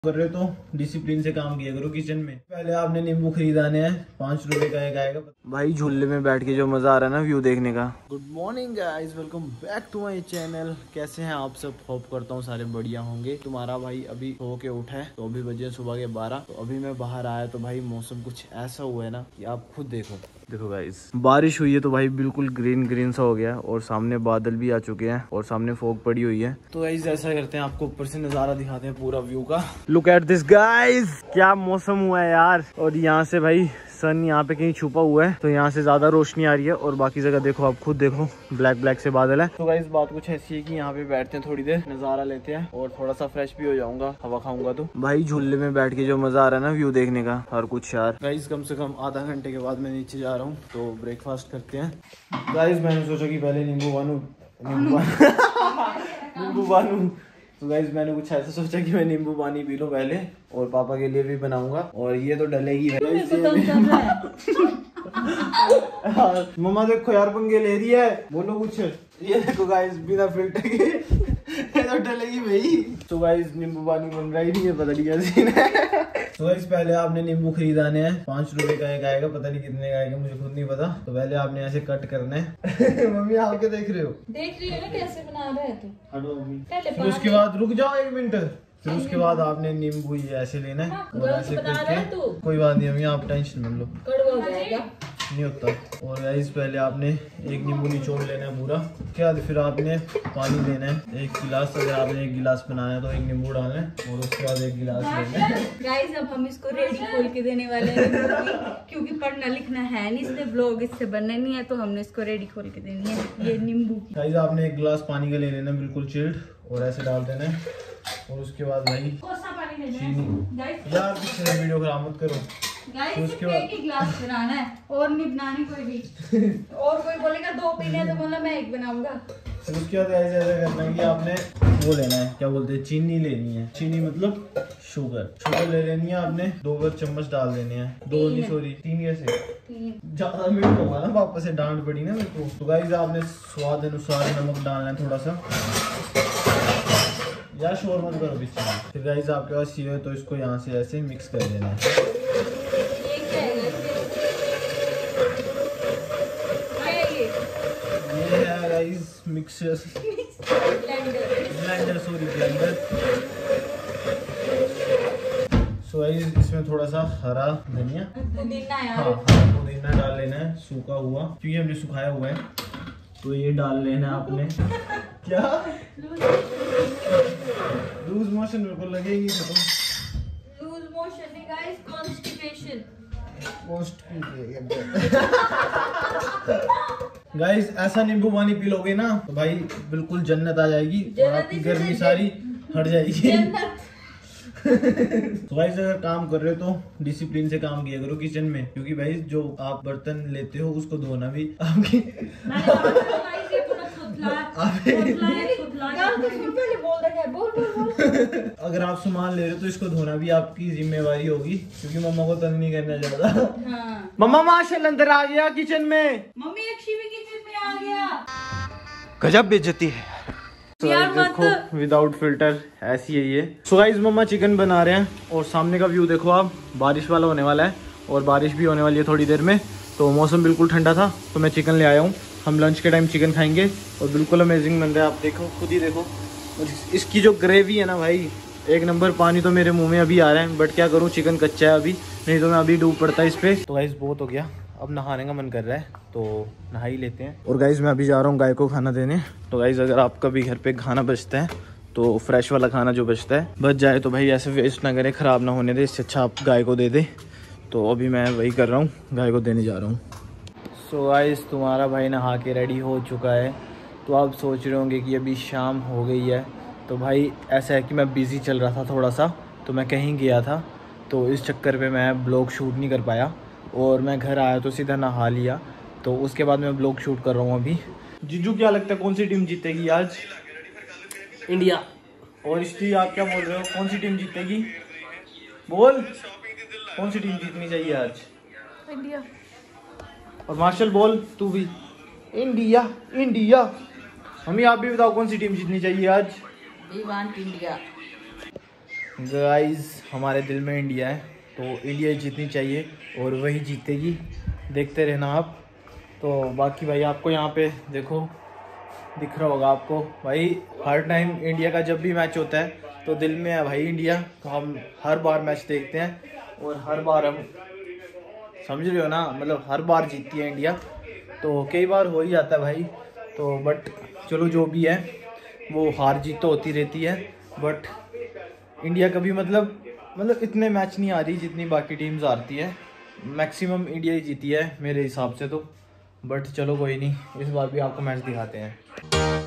कर रहे हो तो डिसिप्लिन से काम किया करो किचन में। पहले आपने नींबू खरीदाने हैं, 5 रुपए का एक आएगा। भाई झूले में बैठ के जो मजा आ रहा है ना व्यू देखने का। Good morning guys, welcome back to my channel. कैसे हैं आप सब? होप करता हूँ सारे बढ़िया होंगे। तुम्हारा भाई अभी सो के उठा है तो अभी बजे सुबह के 12। तो अभी मैं बाहर आया तो भाई मौसम कुछ ऐसा हुआ है ना कि आप खुद देखो गाइस, बारिश हुई है तो भाई बिल्कुल ग्रीन ग्रीन सा हो गया और सामने बादल भी आ चुके हैं और सामने फॉग पड़ी हुई है। तो गाइस ऐसा करते हैं, आपको ऊपर से नजारा दिखाते हैं पूरा व्यू का। लुक एट दिस गाइस, क्या मौसम हुआ है यार। और यहाँ से भाई सन यहाँ पे कहीं छुपा हुआ है तो यहाँ से ज्यादा रोशनी आ रही है और बाकी जगह देखो, आप खुद देखो, ब्लैक से बादल है। तो गाइस बात कुछ ऐसी है कि यहाँ पे बैठते हैं, थोड़ी देर नजारा लेते हैं और थोड़ा सा फ्रेश भी हो जाऊंगा, हवा खाऊंगा। तो भाई झूले में बैठ के जो मजा आ रहा है ना व्यू देखने का और कुछ यार। गाइस कम से कम आधा घंटे के बाद मैं नीचे जा रहा हूँ तो ब्रेकफास्ट करते हैं। गाइस मैंने सोचा कि पहले नींबू बानू तो गाइस मैंने कुछ ऐसा सोचा कि मैं नींबू पानी पी लूं पहले और पापा के लिए भी बनाऊंगा। और ये तो डलेगी मम्मा देखो यार, पंगे ले रही है, बोलो कुछ। ये देखो गाइस बिना फिल्टर के ये तो डलेगी भाई। तो गाइस नींबू पानी बन रहा ही नहीं है, पता नहीं क्या सीन है। तो गाइस पहले आपने नींबू खरीदाने हैं, 5 रुपए का एक आएगा, पता नहीं कितने का आएगा, मुझे खुद नहीं पता। तो पहले आपने ऐसे कट करना है। मम्मी आप क्या देख रहे हो? देख रही है ना कैसे बना रहे हैं तू। हटो मम्मी। फिर उसके बाद रुक जाओ 1 मिनट। फिर उसके बाद आपने नींबू ये ऐसे लेना है और ऐसे करके, कोई बात नहीं मम्मी आप टेंशन मत लो, कड़वा हो जाएगा नहीं होता। और गाइस पहले आपने एक नींबू निचोड़ लेना है पूरा। क्या फिर आपने पानी लेना है 1 गिलास। अगर आपने 1 गिलास बनाया तो 1 नींबू डालना है और उसके बाद 1 गिलास लेना है। गाइस अब हम इसको रेडी खोल के देने वाले हैं क्योंकि पढ़ना लिखना है नहीं, इसलिए ब्लॉग इससे बनना नहीं है तो हमने इसको रेडी खोल के देनी है। ये नींबू गाइस आपने 1 गिलास पानी का ले लेना बिल्कुल चिल्ड और ऐसे डाल देना है। और उसके बाद भाई चीनी, यार पीछे वीडियो खराब मत करो। गाइस उसके बाद 1 गिलास बनाना है और नहीं बनानी कोई भी। और कोई बोलेगा 2 पीने हैं तो बोला मैं 1 बनाऊंगा। फिर उसके बाद ऐसे करना है कि आपने वो लेना है, क्या बोलते हैं, चीनी लेनी है। चीनी मतलब शुगर ले लेनी है आपने। 2 चम्मच डाल देने हैं। 2 नहीं सॉरी 3 कैसे, ज्यादा मीठ होगा ना, पापा से डांट पड़ी ना मेरे को। तो गाइस आपने स्वाद अनुसार नमक डालना है थोड़ा सा, या शोर मत करो पीछे। फिर गाइस आपके पास ये है तो इसको यहाँ से ऐसे मिक्स कर देना है। ये है guys mixer, blender sorry blender. So guys इसमें थोड़ा सा हरा धनिया, हाँ पुदीना डाल लेना है सूखा हुआ, क्योंकि हमने सुखाया हुआ है। तो ये डाल लेना है आपने। क्या लूज मोशन बिल्कुल लगेगी तो लूज मोशन नहीं गाइस, कॉन्स्टिपेशन। गाइस ऐसा नींबू पानी पी लोगे ना तो भाई बिल्कुल जन्नत आ जाएगी और आपकी गर्मी सारी हट जाएगी। तो गाइस अगर काम कर रहे हो तो डिसिप्लिन से काम किया करो किचन में, क्योंकि भाई जो आप बर्तन लेते हो उसको धोना भी आपकी अगर आप सामान ले रहे हो तो इसको धोना भी आपकी जिम्मेवारी होगी, क्योंकि मम्मा को तंग नहीं करना ज्यादा। हाँ। मम्मा माशाल्लाह अंदर आ गया किचन में। मम्मी अक्षी भी किचन में आ गया। गजब बेइज्जती है। तो देखो विदाउट फिल्टर ऐसी है ये। सो गाइस मम्मा चिकन बना रहे हैं और सामने का व्यू देखो आप, बारिश वाला होने वाला है और बारिश भी होने वाली है थोड़ी देर में। तो मौसम बिल्कुल ठंडा था तो मैं चिकन ले आया हूँ। हम लंच के टाइम चिकन खाएंगे और बिल्कुल अमेजिंग बन रहा है, आप देखो खुद ही देखो। और इसकी जो ग्रेवी है ना भाई, 1 नंबर। पानी तो मेरे मुंह में अभी आ रहा है, बट क्या करूँ चिकन कच्चा है अभी, नहीं तो मैं अभी डूब पड़ता इस पे। तो गाइस बहुत हो गया, अब नहाने का मन कर रहा है तो नहा ही लेते हैं। और गाइस मैं अभी जा रहा हूँ गाय को खाना देने। तो गाइस अगर आपका भी घर पे खाना बचता है तो फ्रेश वाला खाना जो बचता है बच जाए तो भाई ऐसे वेस्ट ना करें, ख़राब ना होने दे, इससे अच्छा आप गाय को दे दे। तो अभी मैं वही कर रहा हूँ, गाय को देने जा रहा हूँ। सो गाइस तुम्हारा भाई नहा के रेडी हो चुका है। तो आप सोच रहे होंगे कि अभी शाम हो गई है। तो भाई ऐसा है कि मैं बिज़ी चल रहा था थोड़ा सा, तो मैं कहीं गया था तो इस चक्कर पे मैं ब्लॉग शूट नहीं कर पाया और मैं घर आया तो सीधा नहा लिया। तो उसके बाद मैं ब्लॉग शूट कर रहा हूँ अभी। जीजू क्या लगता है कौन सी टीम जीतेगी आज? इंडिया। और इसलिए आप क्या बोल रहे हो, कौन सी टीम जीतेगी? बोल कौन सी टीम जीतनी चाहिए आज? इंडिया। और मार्शल बोल तू भी। India India. मम्मी आप भी बताओ कौन सी टीम जीतनी चाहिए आज? We want India. गाइस हमारे दिल में इंडिया है, तो इंडिया जीतनी चाहिए और वही जीतेगी, देखते रहना आप। तो बाकी भाई आपको यहाँ पे देखो दिख रहा होगा आपको भाई, हर टाइम इंडिया का जब भी मैच होता है तो दिल में है भाई इंडिया, तो हम हर बार मैच देखते हैं और हर बार हम, समझ रहे हो ना, मतलब हर बार जीतती है इंडिया। तो कई बार हो ही जाता है भाई, तो बट चलो जो भी है वो हार जीत तो होती रहती है, बट इंडिया कभी मतलब इतने मैच नहीं आ रही जितनी बाकी टीम्स हारती है। मैक्सिमम इंडिया ही जीती है मेरे हिसाब से तो, बट चलो कोई नहीं, इस बार भी आपको मैच दिखाते हैं।